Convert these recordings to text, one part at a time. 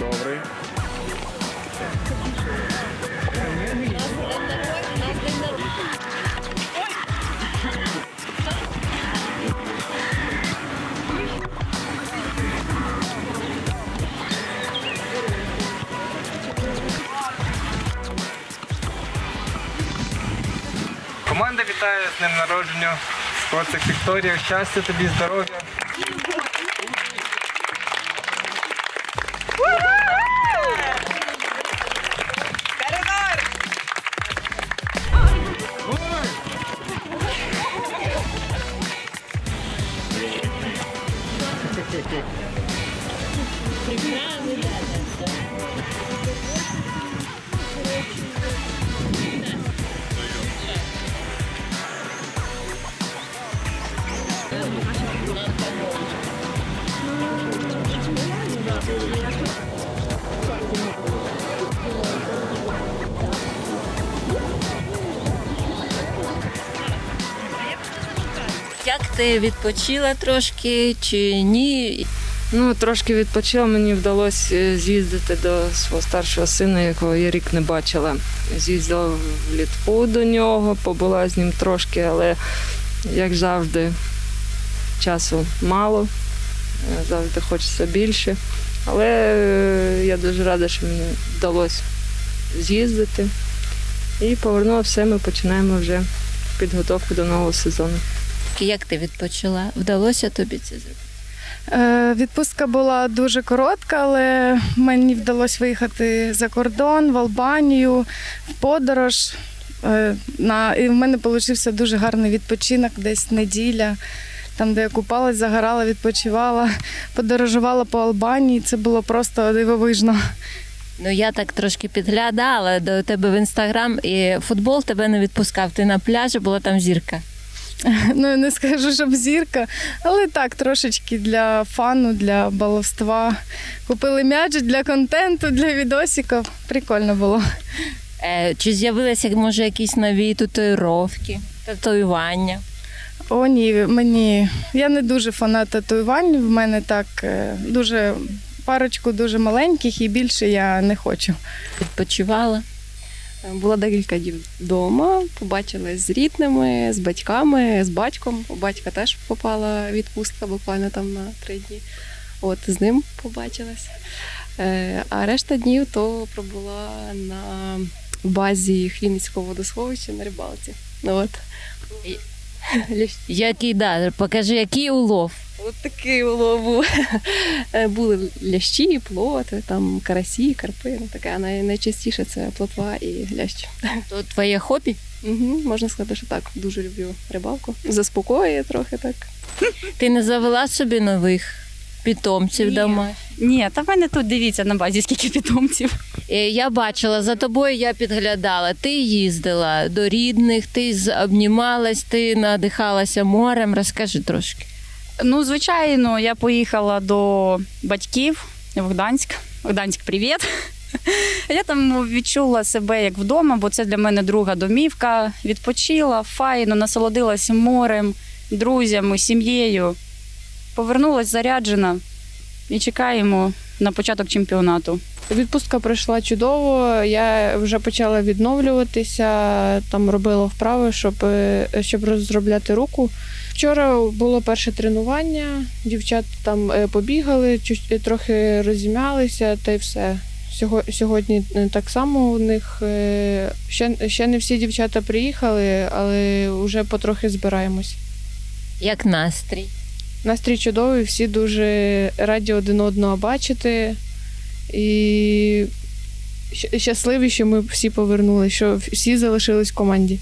Добрий. Команда вітає з днем народження. Коцик Вікторія, щастя тобі, здоров'я. Як ти відпочила трошки чи ні? Ну, трошки відпочила, мені вдалося з'їздити до свого старшого сина, якого я рік не бачила. З'їздила влітку до нього, побула з ним трошки, але, як завжди, часу мало, завжди хочеться більше. Але я дуже рада, що мені вдалося з'їздити. І повернула все, ми починаємо вже підготовку до нового сезону. Як ти відпочила? Вдалося тобі це зробити? Відпустка була дуже коротка, але мені вдалося виїхати за кордон, в Албанію, в подорож. І в мене вийшов дуже гарний відпочинок, десь неділя, там, де я купалась, загорала, відпочивала, подорожувала по Албанії. Це було просто дивовижно. Ну, я так трошки підглядала до тебе в Інстаграм, і футбол тебе не відпускав. Ти на пляжі, була там зірка. Ну, не скажу, щоб зірка, але так, трошечки для фану, для баловства. Купили м'яч для контенту, для відосиків. Прикольно було. Чи з'явилися, може, якісь нові татуїровки, татуювання? О, ні, я не дуже фанат татуювань, в мене так дуже парочку дуже маленьких і більше я не хочу. Відпочивала? Була декілька днів вдома, побачилась з рідними, з батьками, з батьком. У батька теж попала відпустка буквально там на 3 дні. От, з ним побачилась. А решта днів то пробула на базі Хвінницького водосховища на рибалці. От. Який, да, покажи, який улов. От такий улов був. Були лящі, плоти, там карасі, карпи. Ну, таке. Найчастіше це плотва і лящ. То твоє хобі? Угу, можна сказати, що так. Дуже люблю рибалку. Заспокоює трохи так. Ти не завела собі нових питомців вдома? Ні, та в мене тут, дивіться, на базі скільки питомців. Я бачила, за тобою я підглядала. Ти їздила до рідних, ти обнімалась, ти надихалася морем. Розкажи трошки. Ну, звичайно, я поїхала до батьків в Гданськ. Гданськ, привіт! Я там відчула себе як вдома, бо це для мене друга домівка. Відпочила, файно, насолодилася морем, друзями, сім'єю. Повернулась заряджена і чекаємо на початок чемпіонату. Відпустка пройшла чудово, я вже почала відновлюватися, там робила вправи, щоб розробляти руку. Вчора було перше тренування, дівчата там побігали, трохи розім'ялися та й все. Сьогодні так само у них, ще не всі дівчата приїхали, але вже потрохи збираємось. Як настрій? Настрій чудовий, всі дуже раді один одного бачити і щасливі, що ми всі повернулися, що всі залишились в команді.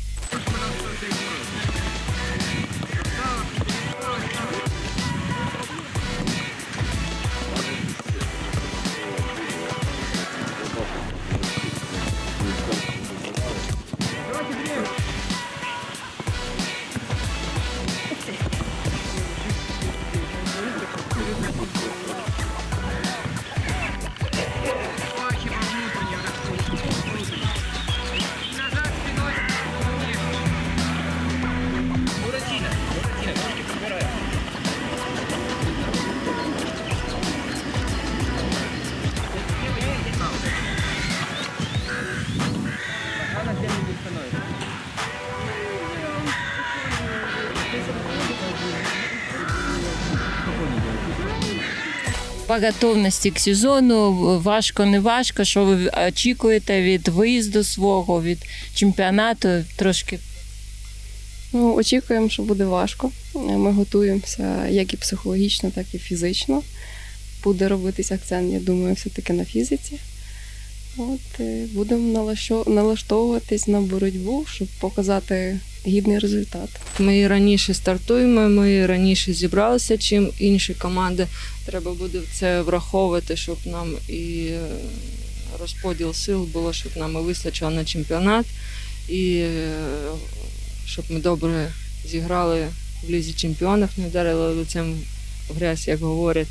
По готовності к сезону важко, не важко, що ви очікуєте від виїзду свого, від чемпіонату трошки? Ну, очікуємо, що буде важко. Ми готуємося як і психологічно, так і фізично. Буде робитися акцент, я думаю, все-таки на фізиці. От, будемо налаштовуватись на боротьбу, щоб показати гідний результат. Ми і раніше стартуємо, ми і раніше зібралися, чим інші команди. Треба буде це враховувати, щоб нам і розподіл сил було, щоб нам і вистачило на чемпіонат, і щоб ми добре зіграли в Лізі чемпіонів, не вдарили лицем в грязь, як говорять.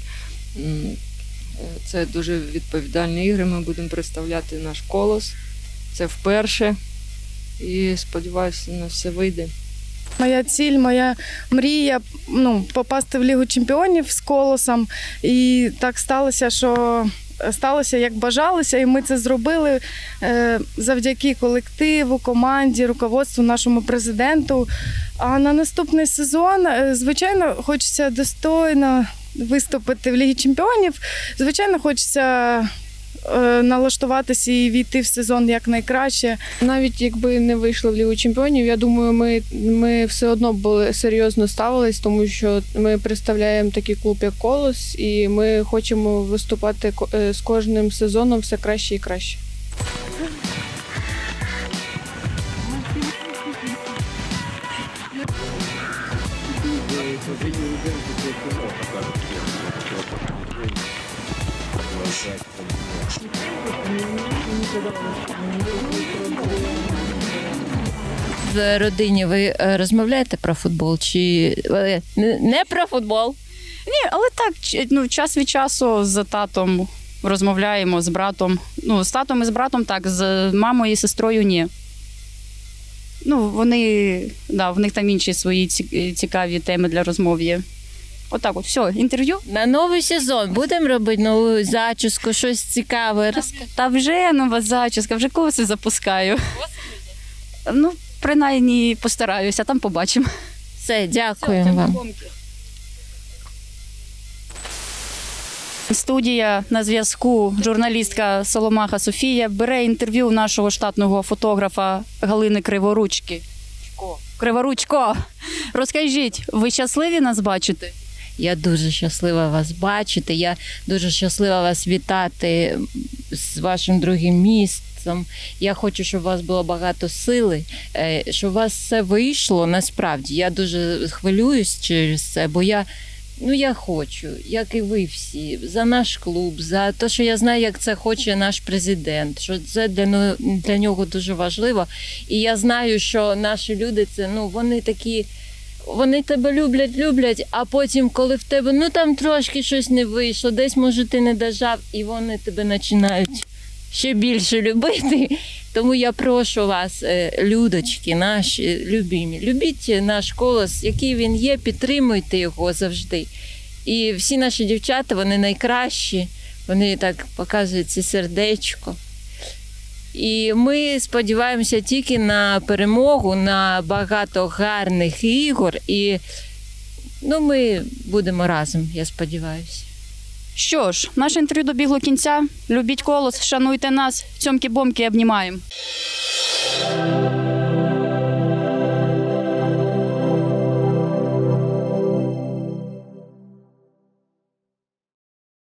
Це дуже відповідальні ігри, ми будемо представляти наш Колос. Це вперше. І сподіваюся, на все вийде. Моя ціль, моя мрія попасти в Лігу чемпіонів з Колосом. І так сталося, що сталося, як бажалося, і ми це зробили завдяки колективу, команді, руководству, нашому президенту. А на наступний сезон, звичайно, хочеться достойно виступити в Лігі чемпіонів. Звичайно, хочеться налаштуватися і війти в сезон якнайкраще. Навіть якби не вийшли в Лігу чемпіонів, я думаю, ми все одно були серйозно ставились, тому що ми представляємо такий клуб, як Колос, і ми хочемо виступати з кожним сезоном все краще і краще. В родині ви розмовляєте про футбол чи не про футбол? Ні, але так, час від часу з татом розмовляємо, з братом. З татом і з братом так, з мамою і сестрою ні. В них там інші свої цікаві теми для розмов є. Отак от, все, інтерв'ю. На новий сезон будемо робити нову зачіску, щось цікаве. Та вже нова зачіска, вже коси запускаю. Принаймні постараюся, там побачимо. Все, дякуємо вам. Студія на зв'язку, журналістка Соломаха Софія бере інтерв'ю нашого штатного фотографа Галини Криворучко. Розкажіть, ви щасливі нас бачити? Я дуже щаслива вас бачити, я дуже щаслива вас вітати з вашим другим місцем. Я хочу, щоб у вас було багато сили, щоб у вас все вийшло насправді. Я дуже хвилююсь через це, бо я хочу, як і ви всі, за наш клуб, за те, що я знаю, як це хоче наш президент, що це для нього дуже важливо. І я знаю, що наші люди, вони такі, вони тебе люблять, а потім, коли в тебе, там трошки щось не вийшло, десь, може, ти не дожав, і вони тебе починають ще більше любити. Тому я прошу вас, людочки, наші любимі, любіть наш Колос, який він є, підтримуйте його завжди. І всі наші дівчата, вони найкращі, вони так показують це сердечко. І ми сподіваємося тільки на перемогу, на багато гарних ігор. І ми будемо разом, я сподіваюся. Що ж, наше інтерв'ю добігло кінця. Любіть Колос, шануйте нас, цьомки-бомки обнімаємо.